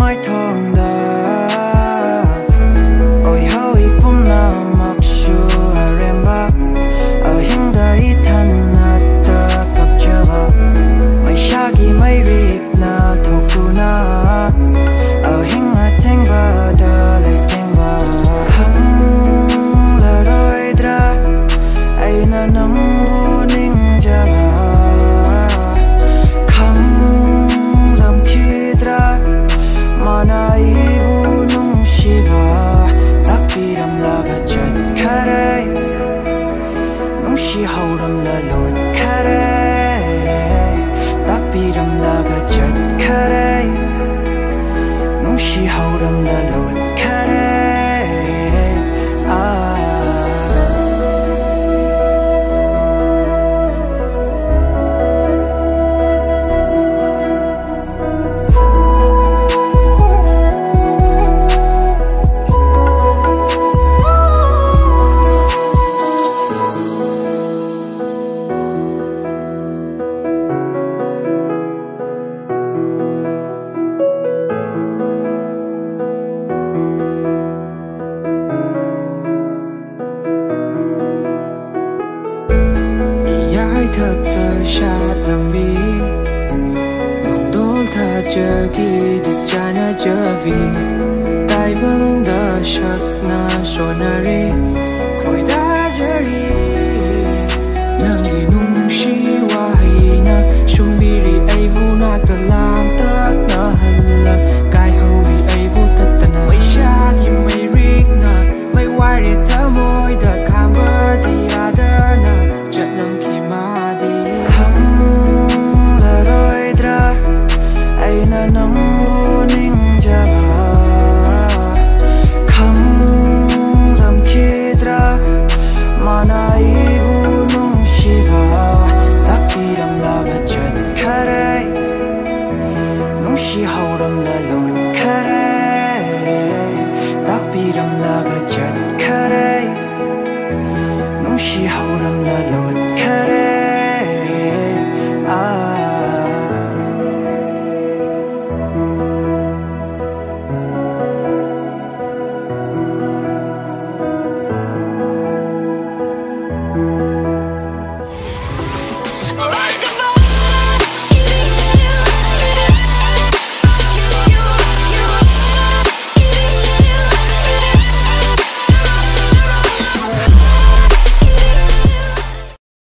mai thong da oi hoi pum na mak shu aremba a hing dai than na ta tak chaba mai shagi mai rik na thok tu na a hing a theng ba da le theng ba hang la roi dra ai na nam bu ning jaba Ibu nung shiva takbiram laga chat khare nung shi hauram la lot khare takbiram laga chat khare nung shi hauram la lot khare thật tơ sát làm bi nồng đôi thật chờ khi được cha na chờ vì tai vắng đã sắc na sonari khôi đã giờ đi nàng đi nung shi wa hi na sum bi